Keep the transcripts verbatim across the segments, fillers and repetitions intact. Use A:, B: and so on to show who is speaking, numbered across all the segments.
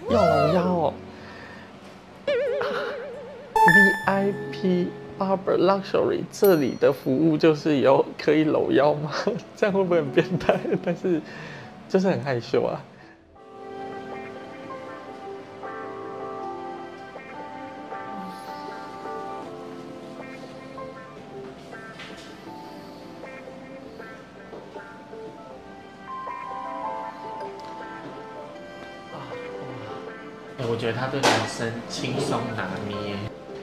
A: 要搂腰哦。V I P Barber Luxury 这里的服务就是有可以搂腰吗？这样会不会很变态？但是就是很害羞啊。我觉得他对男生轻松拿捏。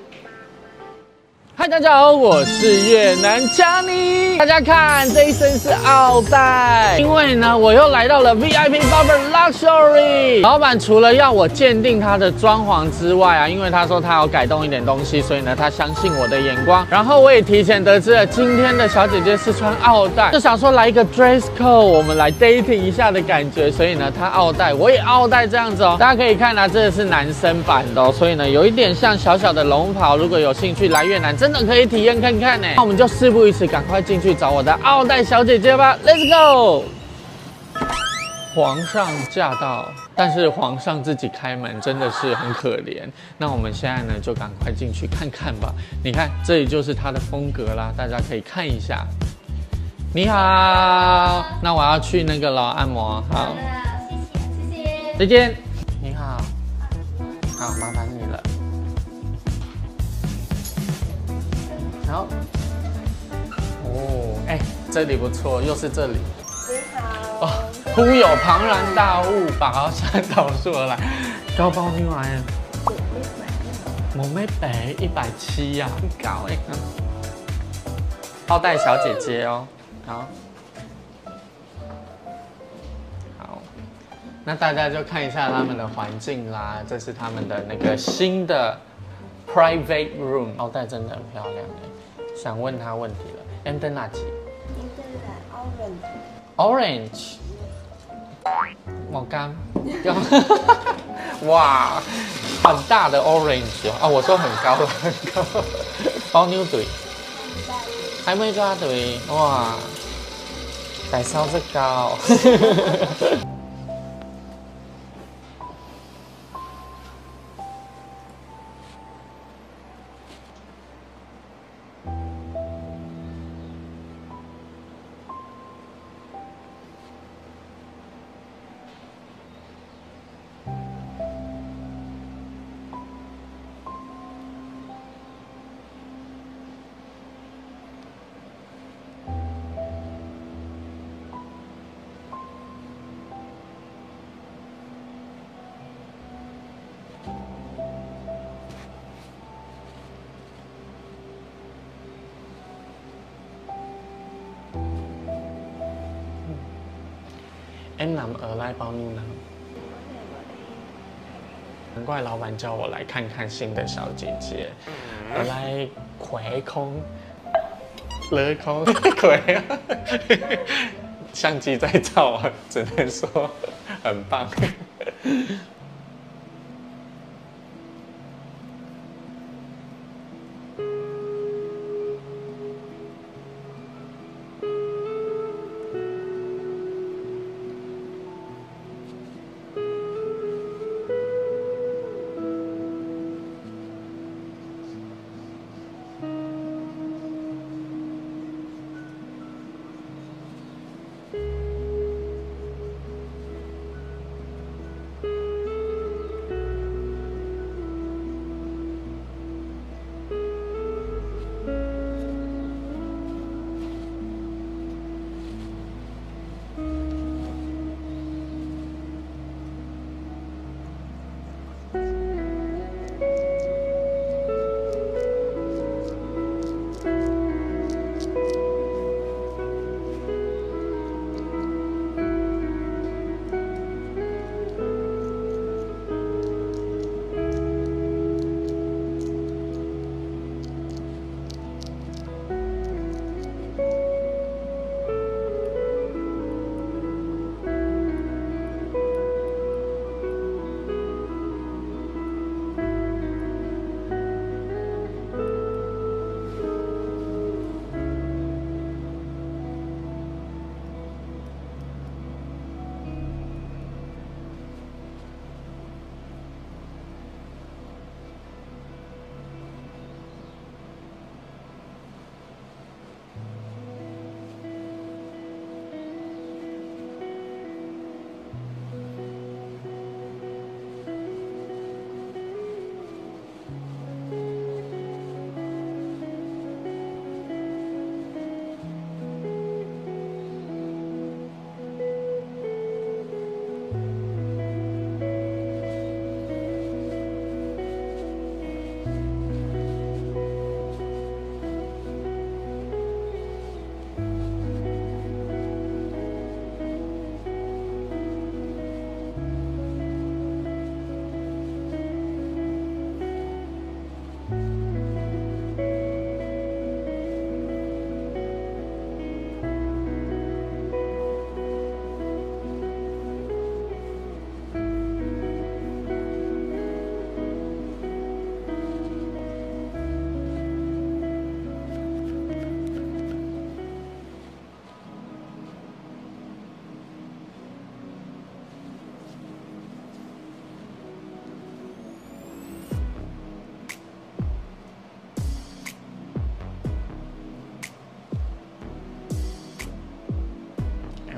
A: 嗨，大家好，我是越南强尼。大家看，这一身是奥黛，因为呢，我又来到了 V I P Barber Luxury。老板除了要我鉴定他的装潢之外啊，因为他说他要改动一点东西，所以呢，他相信我的眼光。然后我也提前得知了今天的小姐姐是穿奥黛，就想说来一个 dress code， 我们来 dating 一下的感觉。所以呢，他奥黛，我也奥黛这样子哦。大家可以看啊，这个是男生版的哦，所以呢，有一点像小小的龙袍。如果有兴趣来越南，真的可以体验看看呢。那我们就事不宜迟，赶快进去找我的奥黛小姐姐吧 ，Let's go！ 皇上驾到，但是皇上自己开门真的是很可怜。那我们现在呢，就赶快进去看看吧。你看，这里就是他的风格啦，大家可以看一下。你好，那我要去那个了按摩，好，谢谢，再见。你好，好，麻烦你了。好，哦，哎，这里不错，又是这里。
B: 你好。
A: 哦，忽有庞然大物拔山倒树而来，高包妞来啊！我没北一百七呀，很高哎。奥黛小姐姐哦，好，好，那大家就看一下他们的环境啦，这是他们的那个新的 private room。奥黛真的很漂亮哎，想问她问题了。em tên là chị？
B: 您tên là
A: Orange，
B: Orange。
A: 毛干，哇，很大的 orange 哦，啊，我说很高了，很高，包妞腿，还没抓对，哇，tại sao rất cao？ Em nằm ở lại bao nhiêu năm？ 难怪老板叫我来看看新的小姐姐，而来葵空，勒空葵啊，相机在照啊，只能说很棒。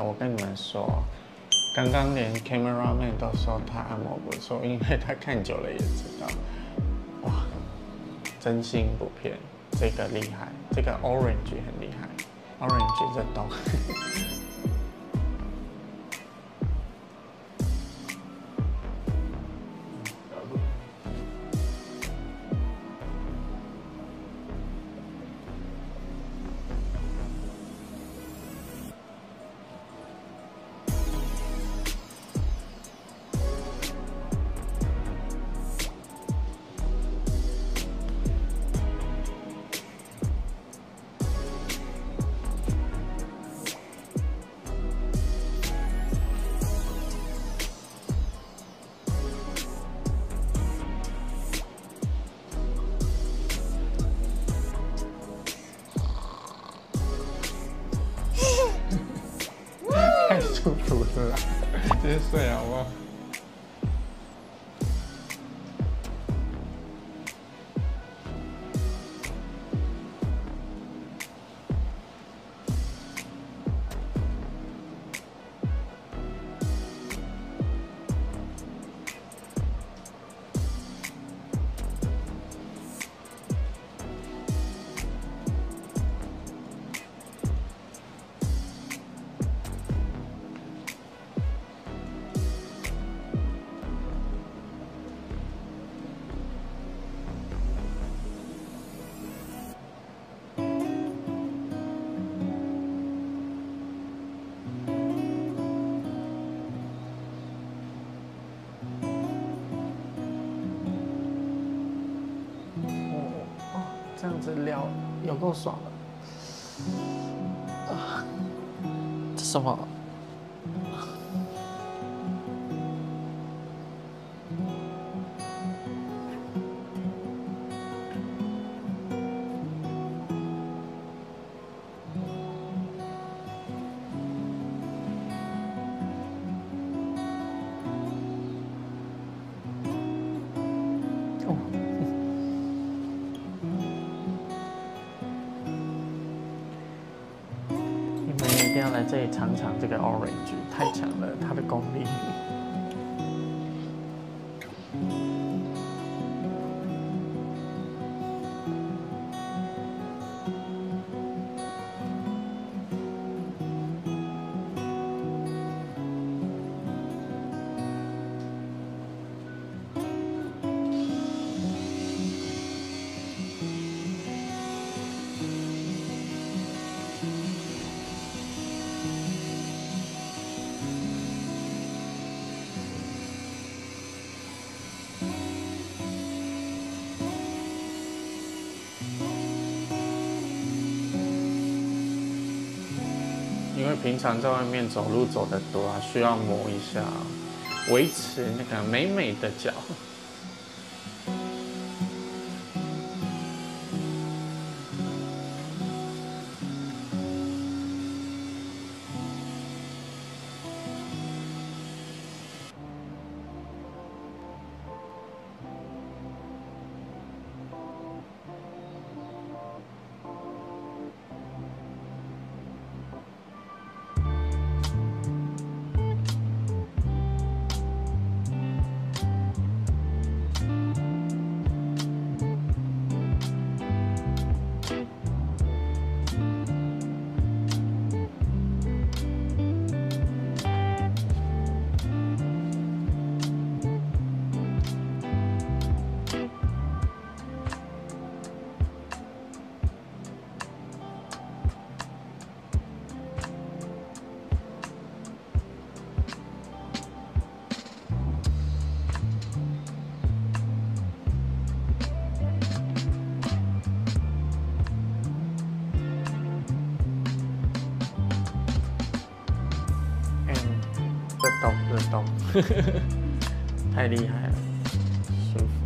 A: 我跟你们说，刚刚连 cameraman 都说他按摩不错，因为他看久了也知道。哇，真心不骗，这个厉害，这个 orange 很厉害 ，orange 这懂。太舒服了啦，直接睡好不好？这样子撩有够爽的。啊，这什么？一定要来这里尝尝这个 orange， 太强了，它的功力。因为平常在外面走路走得多啊，需要磨一下，维持那个美美的脚。这动这动，太厉害了，舒服。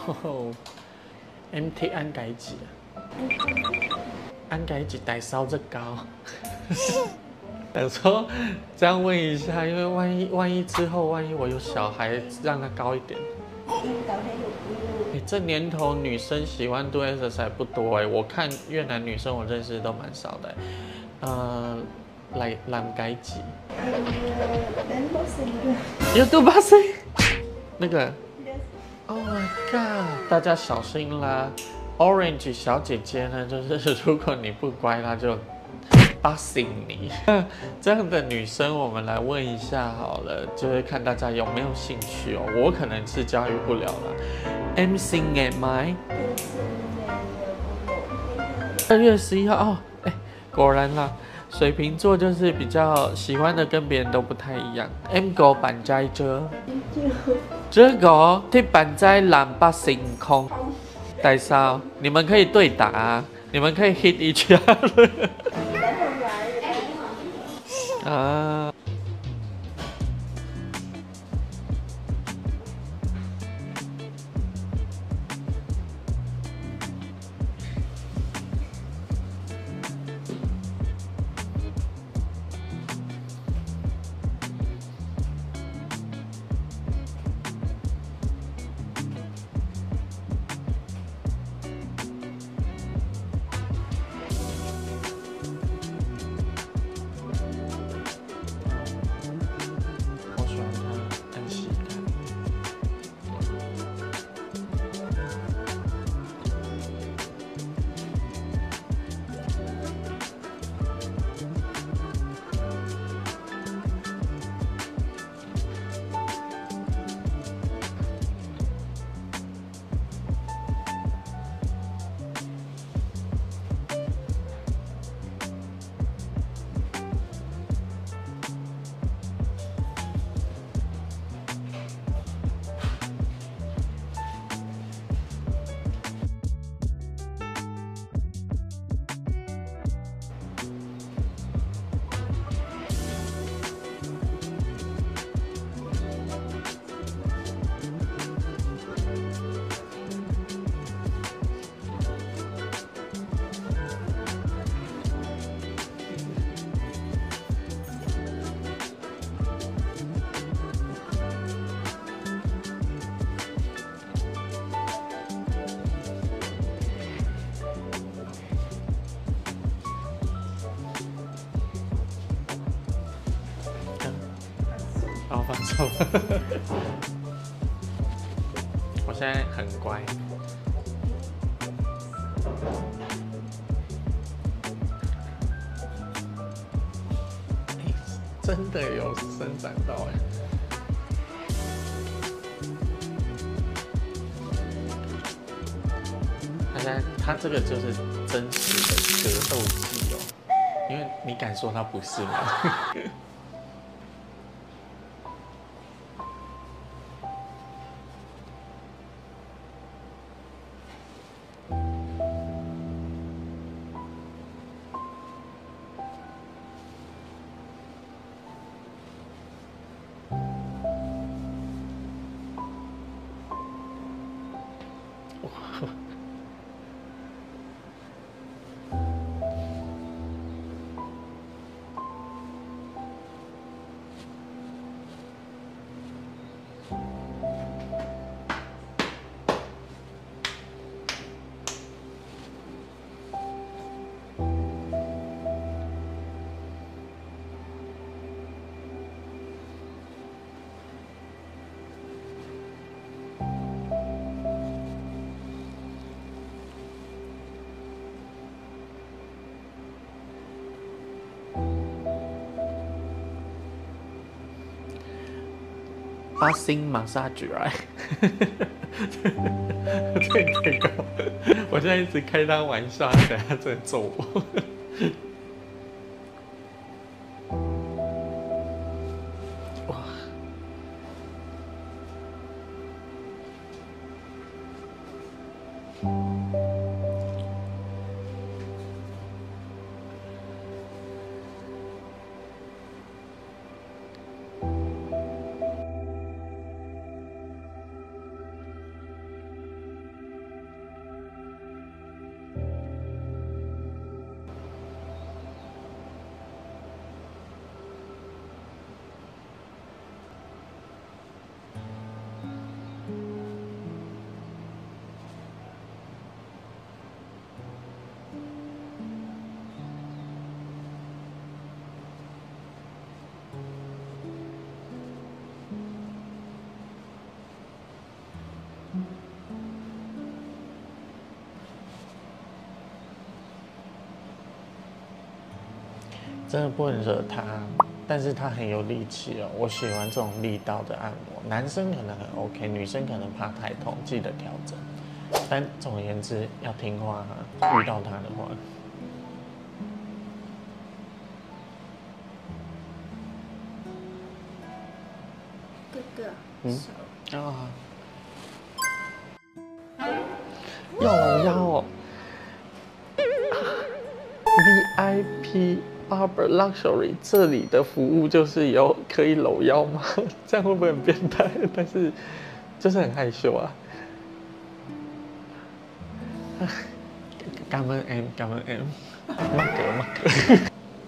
A: 哦 ，M T 安改几啊？安改几带烧这高？想说这样问一下，因为万一万一之后万一我有小孩，让它高一点。欸、这年头女生喜欢做 exercise 不多哎、欸，我看越南女生我认识都蛮少的、欸。呃，来làm cái gì？ 有多巴西？那个 ？Oh my god！ 大家小心啦 ！Orange 小姐姐呢，就是如果你不乖，她就巴醒你。这样的女生，我们来问一下好了，就是看大家有没有兴趣哦。我可能是教育不了啦。M 星哎麦，二月十一号哦，哎、欸，果然啦。水瓶座就是比较喜欢的跟别人都不太一样。M 狗板斋遮，这个替板斋蓝八星空，带sao？你们可以对打、啊，你们可以 hit each other 啊。好放松，我现在很乖。欸、真的有伸展到哎、欸！他现在他这个就是真实的格斗技哦，因为你敢说他不是吗？八星马杀局来，这这个，我现在一直开他玩笑，他等下真的揍我。哇！ 真的不能惹它，但是它很有力气哦。我喜欢这种力道的按摩，男生可能很 OK， 女生可能怕太痛，记得调整。但总而言之要听话哈，遇到它的话。
B: 哥哥，
A: 嗯
B: 手
A: 啊，要搂腰哦。V I P Barber Luxury 这里的服务就是有可以搂腰吗？这样会不会很变态？但是就是很害羞啊。感恩 M， 感恩 M， 马哥马哥。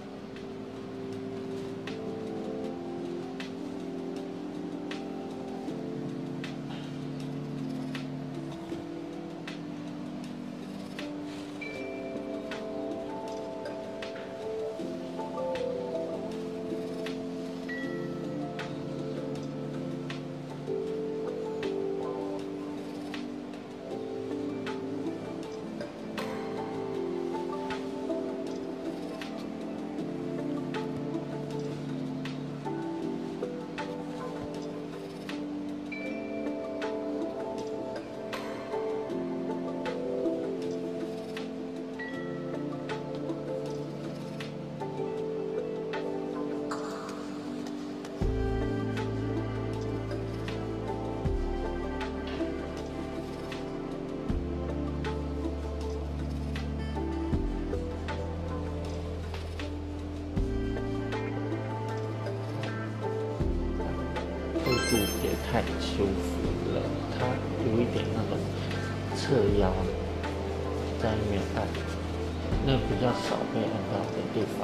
A: 背部也太修复了，它有一点那种侧腰在那边按，那比较少被按到的地方。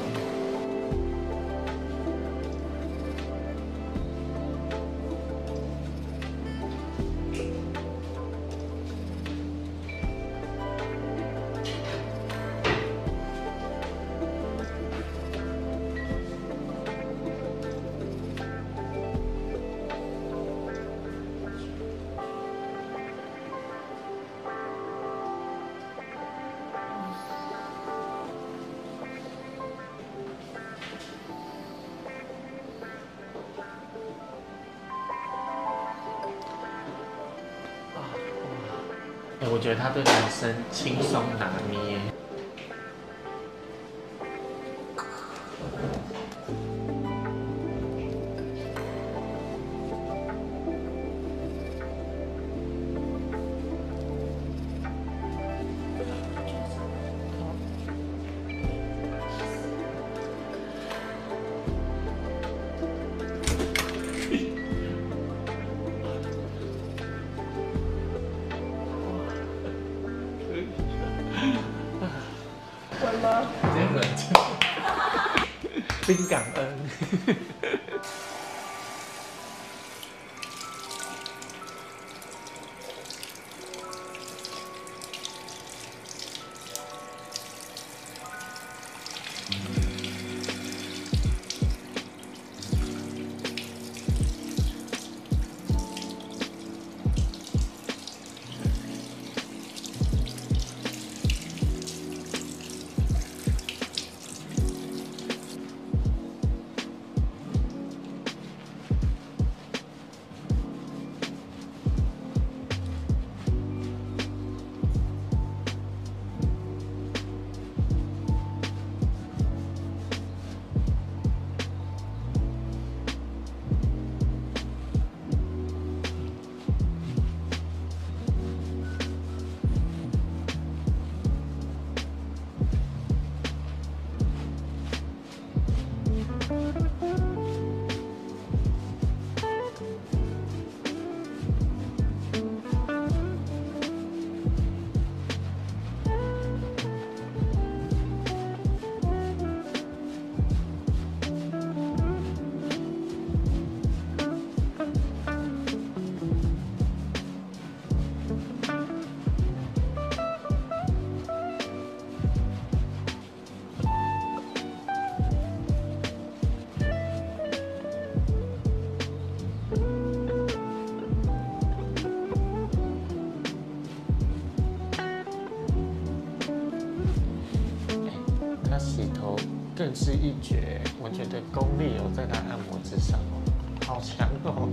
A: 欸、我觉得他对男生轻松拿捏。
B: 稳吗？
A: 直接冷静，冰感恩。 之一绝，我觉得功力有在他按摩之上哦，好强哦。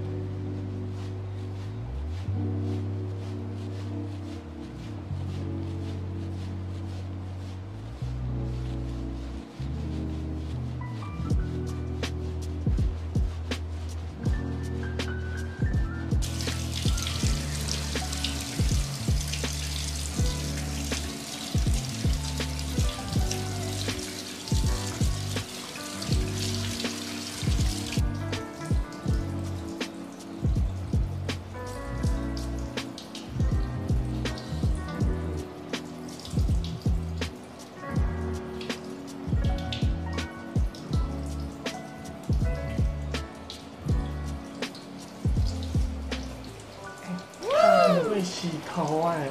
A: 洗头哎、欸！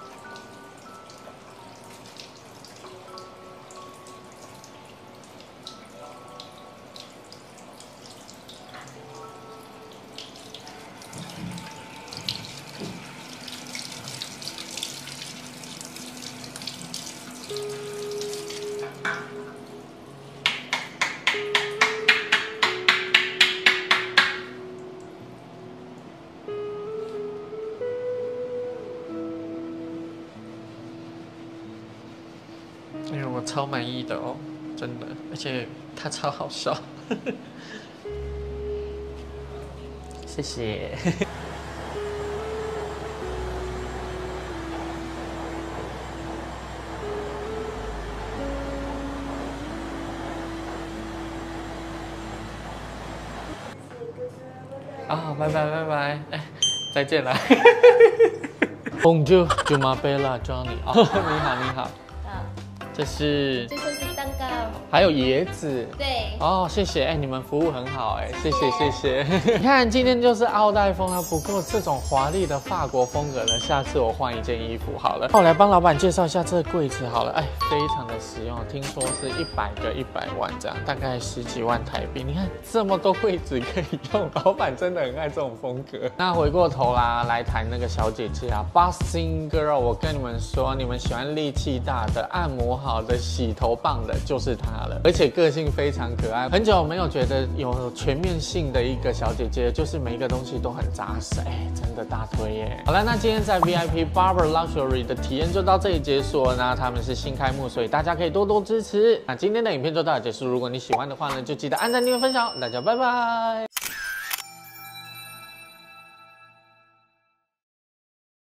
A: 因为我超满意的哦，真的，而且他超好笑，谢谢。啊，拜拜拜拜，哎，再见了。Bonjour, je m'appelle Johnny。哦，你好你好。这是，
B: 这就是蛋糕，
A: 还有椰子，
B: 对，
A: 哦，谢谢，哎，你们服务很好，哎，谢谢谢谢。你看，今天就是奥黛风了，不过这种华丽的法国风格呢，下次我换一件衣服好了。我来帮老板介绍一下这个柜子好了，哎，非常的实用，听说是一百个一百万这样，大概十几万台币。你看这么多柜子可以用，老板真的很爱这种风格。那回过头啦，来谈那个小姐姐啊 ，Bossing Girl， 我跟你们说，你们喜欢力气大的按摩好的洗头棒的就是她了，而且个性非常可爱。很久没有觉得有全面性的一个小姐姐，就是每一个东西都很扎实，哎，真的大推耶。好了，那今天在 V I P Barber Luxury 的体验就到这里结束了。那他们是新开幕，所以大家可以多多支持。那今天的影片就到此结束，如果你喜欢的话呢，就记得按赞、订阅、分享。大家拜拜。